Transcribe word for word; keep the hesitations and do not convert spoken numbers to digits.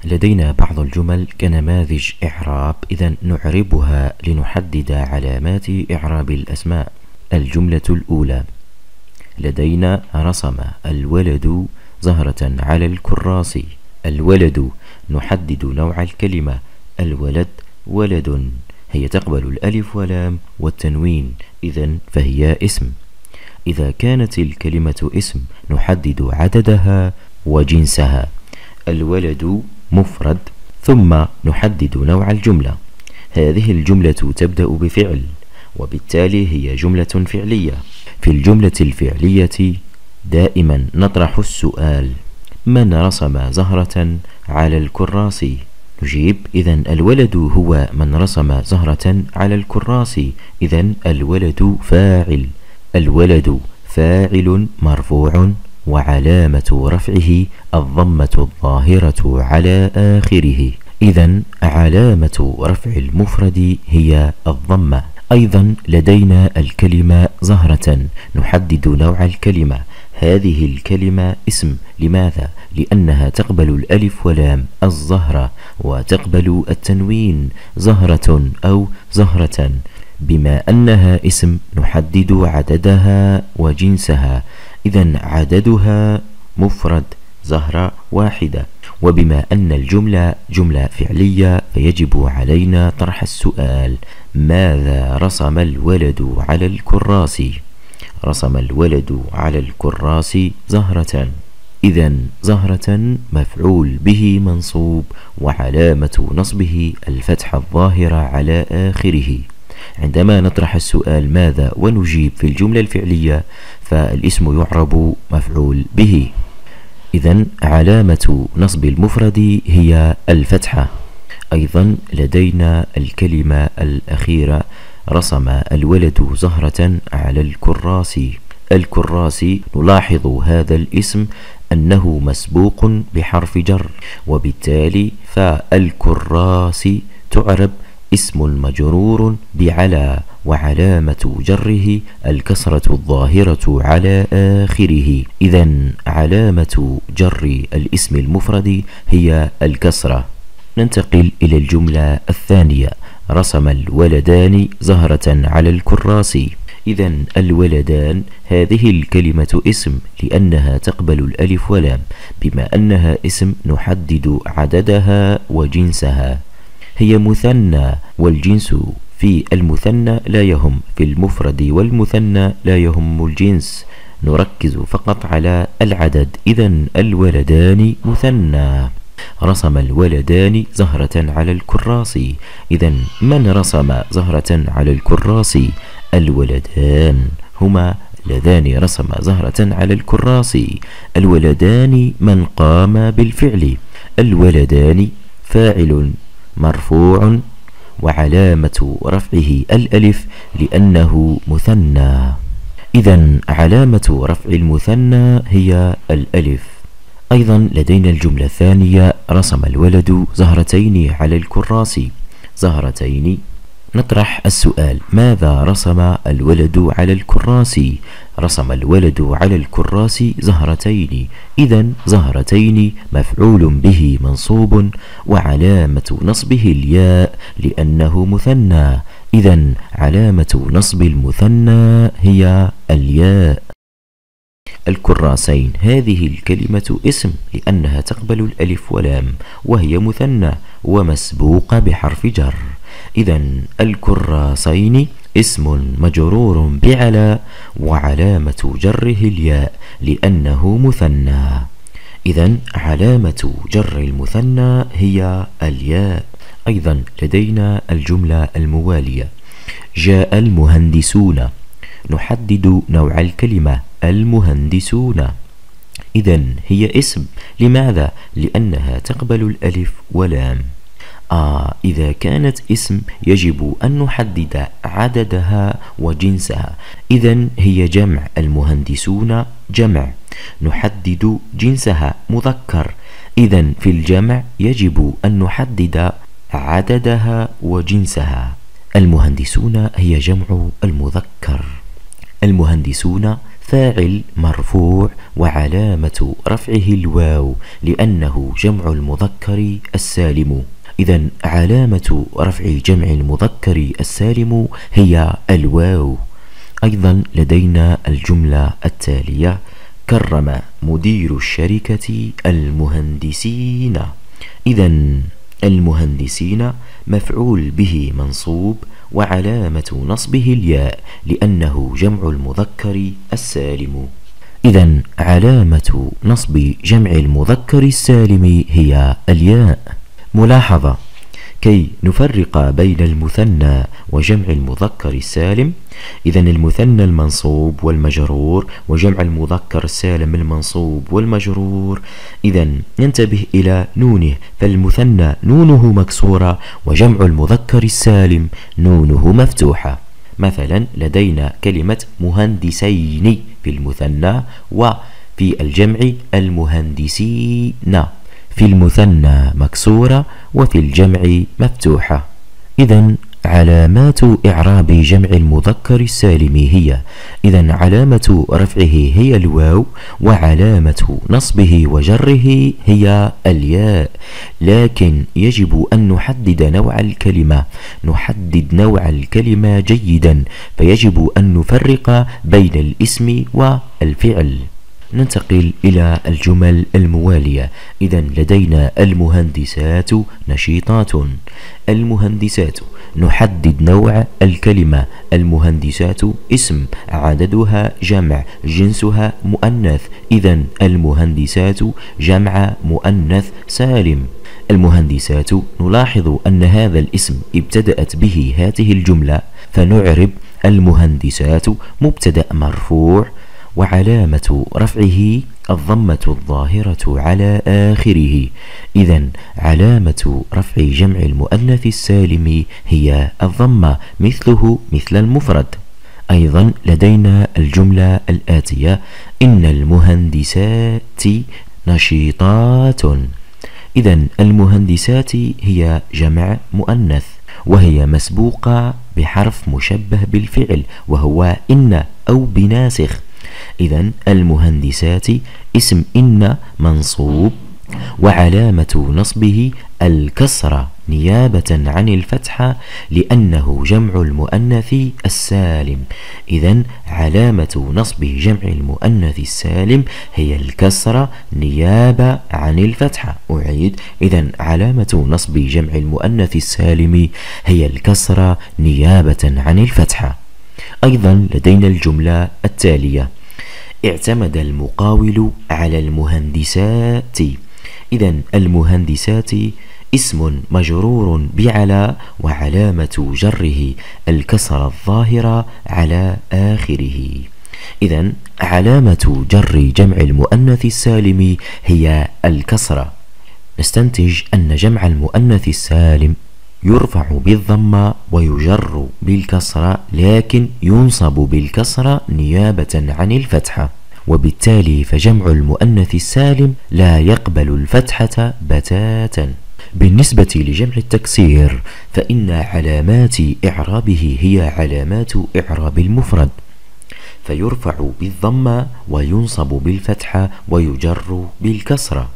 لدينا بعض الجمل كنماذج إعراب، إذا نعربها لنحدد علامات إعراب الأسماء. الجملة الأولى: لدينا رسم الولد زهرة على الكراس. الولد نحدد نوع الكلمة. الولد ولد، هي تقبل الألف ولام والتنوين، إذن فهي اسم. إذا كانت الكلمة اسم نحدد عددها وجنسها. الولد مفرد، ثم نحدد نوع الجملة. هذه الجملة تبدأ بفعل، وبالتالي هي جملة فعلية. في الجملة الفعلية دائما نطرح السؤال: من رسم زهرة على الكراس؟ نجيب: إذن الولد هو من رسم زهرة على الكراس. إذن الولد فاعل. الولد فاعل مرفوع، وعلامة رفعه الضمة الظاهرة على آخره. إذن علامة رفع المفرد هي الضمة. أيضا لدينا الكلمة زهرة، نحدد نوع الكلمة. هذه الكلمة اسم. لماذا؟ لأنها تقبل الألف ولام الزهرة، وتقبل التنوين زهرة أو زهرة. بما أنها اسم نحدد عددها وجنسها. إذن عددها مفرد، زهرة واحدة. وبما أن الجملة جملة فعلية فيجب علينا طرح السؤال: ماذا رسم الولد على الكراس؟ رسم الولد على الكراس زهرة. إذن زهرة مفعول به منصوب، وعلامة نصبه الفتحة الظاهرة على آخره. عندما نطرح السؤال ماذا ونجيب في الجملة الفعلية فالاسم يعرب مفعول به. إذن علامة نصب المفرد هي الفتحة. أيضا لدينا الكلمة الأخيرة: رسم الولد زهرة على الكراس. الكراس نلاحظ هذا الاسم أنه مسبوق بحرف جر، وبالتالي فالكراس تعرب اسم مجرور بعلى، وعلامة جره الكسرة الظاهرة على آخره. إذن علامة جر الاسم المفرد هي الكسرة. ننتقل إلى الجملة الثانية: رسم الولدان زهرة على الكراس. إذن الولدان هذه الكلمة اسم، لأنها تقبل الألف ولام. بما أنها اسم نحدد عددها وجنسها. هي مثنى، والجنس في المثنى لا يهم، في المفرد والمثنى لا يهم الجنس، نركز فقط على العدد. إذن الولدان مثنى. رسم الولدان زهرة على الكراس. إذن من رسم زهرة على الكراس؟ الولدان هما اللذان رسم زهرة على الكراس. الولدان من قام بالفعل. الولدان فاعل مرفوع، وعلامة رفعه الألف لأنه مثنى. إذن علامة رفع المثنى هي الألف. أيضا لدينا الجملة الثانية: رسم الولد زهرتين على الكراس. زهرتين، نطرح السؤال: ماذا رسم الولد على الكراس؟ رسم الولد على الكراس زهرتين. إذن زهرتين مفعول به منصوب، وعلامة نصبه الياء لأنه مثنى. إذن علامة نصب المثنى هي الياء. الكراسين هذه الكلمة اسم، لأنها تقبل الألف ولام، وهي مثنى ومسبوقة بحرف جر. إذن الكراسين اسم مجرور بعلى، وعلامة جره الياء لأنه مثنى. إذن علامة جر المثنى هي الياء. أيضا لدينا الجملة الموالية: جاء المهندسون. نحدد نوع الكلمة: المهندسون. إذن هي اسم. لماذا؟ لأنها تقبل الألف ولام. آه إذا كانت اسم يجب أن نحدد عددها وجنسها. إذن هي جمع. المهندسون جمع، نحدد جنسها مذكر. إذن في الجمع يجب أن نحدد عددها وجنسها. المهندسون هي جمع المذكر. المهندسون فاعل مرفوع وعلامة رفعه الواو لأنه جمع المذكر السالم. إذا علامة رفع جمع المذكر السالم هي الواو. أيضا لدينا الجملة التالية: كرم مدير الشركة المهندسين. إذا المهندسين مفعول به منصوب وعلامة نصبه الياء لأنه جمع المذكر السالم. إذا علامة نصب جمع المذكر السالم هي الياء. ملاحظة: كي نفرق بين المثنى وجمع المذكر السالم، إذا المثنى المنصوب والمجرور وجمع المذكر السالم المنصوب والمجرور، إذا ننتبه إلى نونه، فالمثنى نونه مكسورة وجمع المذكر السالم نونه مفتوحة. مثلا لدينا كلمة مهندسين في المثنى، وفي الجمع المهندسين، في المثنى مكسورة وفي الجمع مفتوحة. إذا علامات إعراب جمع المذكر السالم هي: إذا علامة رفعه هي الواو، وعلامة نصبه وجره هي الياء. لكن يجب أن نحدد نوع الكلمة، نحدد نوع الكلمة جيدا، فيجب أن نفرق بين الاسم والفعل. ننتقل إلى الجمل الموالية. إذا لدينا المهندسات نشيطات. المهندسات نحدد نوع الكلمة، المهندسات اسم، عددها جمع، جنسها مؤنث، إذا المهندسات جمع مؤنث سالم. المهندسات نلاحظ أن هذا الاسم ابتدأت به هذه الجملة، فنعرب المهندسات مبتدأ مرفوع وعلامة رفعه الضمة الظاهرة على آخره. إذا علامة رفع جمع المؤنث السالم هي الضمة، مثله مثل المفرد. أيضا لدينا الجملة الآتية: إن المهندسات نشيطات. إذا المهندسات هي جمع مؤنث، وهي مسبوقة بحرف مشبه بالفعل وهو إن أو بناسخ. إذا المهندسات اسم إن منصوب وعلامة نصبه الكسرة نيابة عن الفتحة لأنه جمع المؤنث السالم. إذا علامة نصب جمع المؤنث السالم هي الكسرة نيابة عن الفتحة. أعيد: إذا علامة نصب جمع المؤنث السالم هي الكسرة نيابة عن الفتحة. أيضا لدينا الجملة التالية: اعتمد المقاول على المهندسات. إذا المهندسات اسم مجرور بعلى وعلامة جره الكسرة الظاهرة على آخره. إذا علامة جر جمع المؤنث السالم هي الكسرة. نستنتج أن جمع المؤنث السالم يرفع بالضمة ويجر بالكسرة، لكن ينصب بالكسرة نيابة عن الفتحة، وبالتالي فجمع المؤنث السالم لا يقبل الفتحة بتاتا. بالنسبة لجمع التكسير فإن علامات إعرابه هي علامات إعراب المفرد، فيرفع بالضمة وينصب بالفتحة ويجر بالكسرة.